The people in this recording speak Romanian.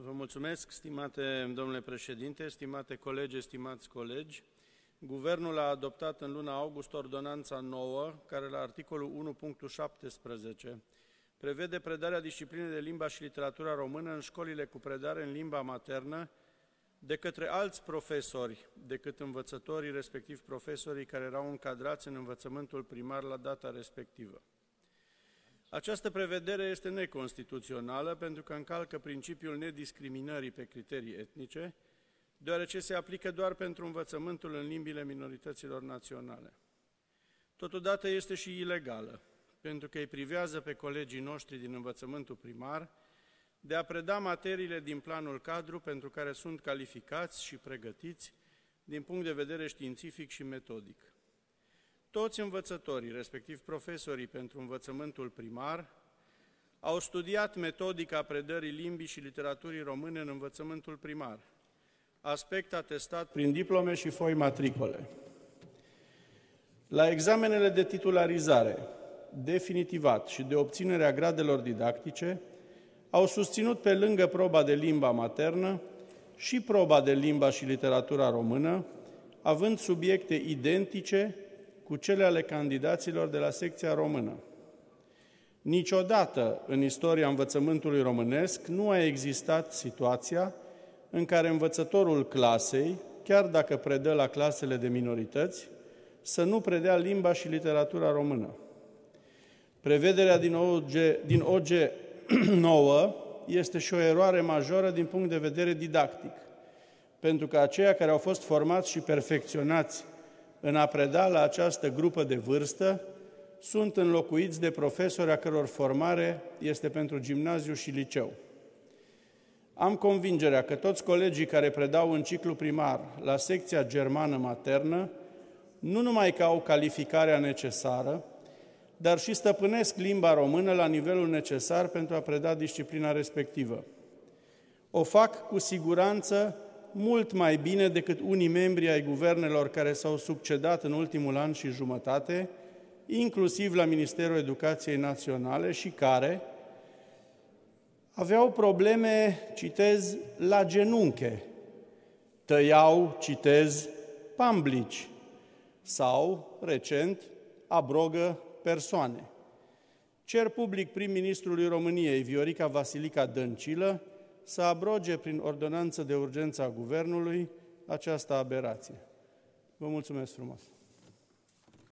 Vă mulțumesc, stimate domnule președinte, stimate colegi, stimați colegi. Guvernul a adoptat în luna august ordonanța nouă, care la articolul 1.17 prevede predarea disciplinei de limba și literatura română în școlile cu predare în limba maternă de către alți profesori decât învățătorii, respectiv profesorii care erau încadrați în învățământul primar la data respectivă. Această prevedere este neconstituțională pentru că încalcă principiul nediscriminării pe criterii etnice, deoarece se aplică doar pentru învățământul în limbile minorităților naționale. Totodată este și ilegală, pentru că îi privează pe colegii noștri din învățământul primar de a preda materiile din planul cadru pentru care sunt calificați și pregătiți din punct de vedere științific și metodic. Toți învățătorii, respectiv profesorii pentru învățământul primar, au studiat metodica predării limbii și literaturii române în învățământul primar, aspect atestat prin diplome și foi matricole. La examenele de titularizare, definitivat și de obținerea gradelor didactice, au susținut pe lângă proba de limba maternă și proba de limba și literatura română, având subiecte identice cu cele ale candidaților de la secția română. Niciodată în istoria învățământului românesc nu a existat situația în care învățătorul clasei, chiar dacă predă la clasele de minorități, să nu predea limba și literatura română. Prevederea din OG 9 este și o eroare majoră din punct de vedere didactic, pentru că aceia care au fost formați și perfecționați în a preda la această grupă de vârstă sunt înlocuiți de profesori a căror formare este pentru gimnaziu și liceu. Am convingerea că toți colegii care predau în ciclu primar la secția germană maternă nu numai că au calificarea necesară, dar și stăpânesc limba română la nivelul necesar pentru a preda disciplina respectivă. O fac cu siguranță mult mai bine decât unii membri ai guvernelor care s-au succedat în ultimul an și jumătate, inclusiv la Ministerul Educației Naționale și care aveau probleme, citez, la genunche, tăiau, citez, pamblici sau, recent, abrogă persoane. Cer public prim-ministrului României, Viorica Vasilica Dăncilă, să abroge prin ordonanță de urgență a Guvernului această aberație. Vă mulțumesc frumos!